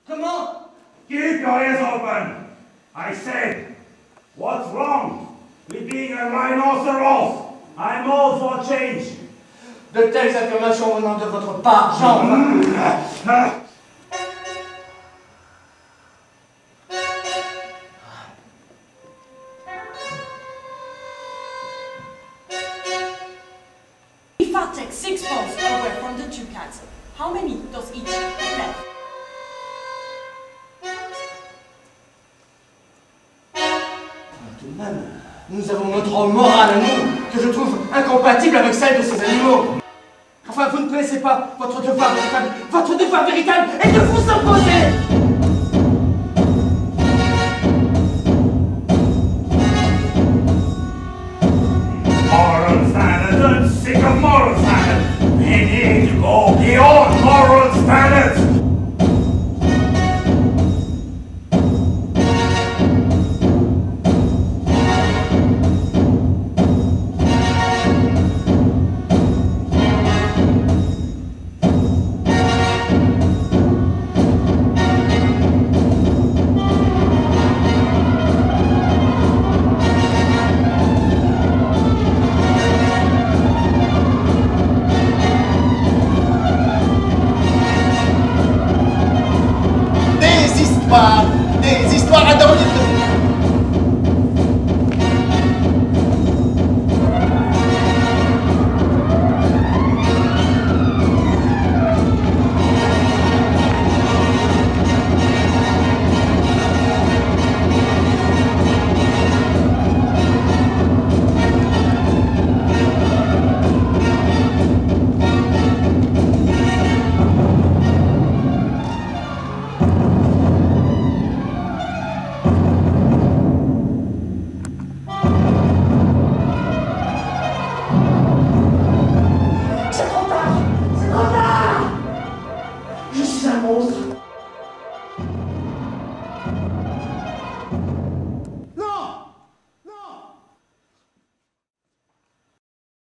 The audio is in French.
Comment? Keep your ears open! I said, what's wrong with being a rhinoceros? I'm all for change. De telles affirmations venant de votre part, Jean. If I take 6 pounds away from the 2 cats, how many does each left? Tout de même, nous avons notre morale à nous, que je trouve incompatible avec celle de ces animaux. Enfin, vous ne connaissez pas votre devoir véritable. Votre devoir véritable est de vous imposer.